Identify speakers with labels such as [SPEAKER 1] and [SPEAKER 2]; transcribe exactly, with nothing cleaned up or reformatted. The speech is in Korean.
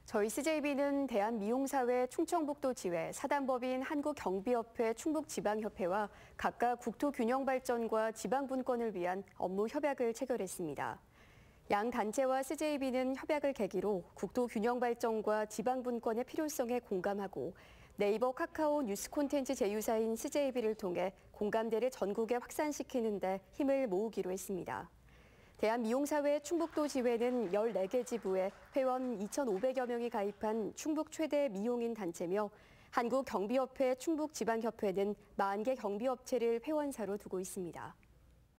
[SPEAKER 1] 저희 씨제이비는 대한미용사회 충청북도지회, 사단법인 한국경비협회 충북지방협회와 각각 국토균형발전과 지방분권을 위한 업무 협약을 체결했습니다. 양 단체와 씨제이비는 협약을 계기로 국토균형발전과 지방분권의 필요성에 공감하고 네이버, 카카오 뉴스 콘텐츠 제휴사인 씨제이비를 통해 공감대를 전국에 확산시키는 데 힘을 모으기로 했습니다. 대한미용사회 충북도지회는 열네 개 지부에 회원 이천오백여 명이 가입한 충북 최대 미용인 단체며 한국경비협회 충북지방협회는 사십 개 경비업체를 회원사로 두고 있습니다.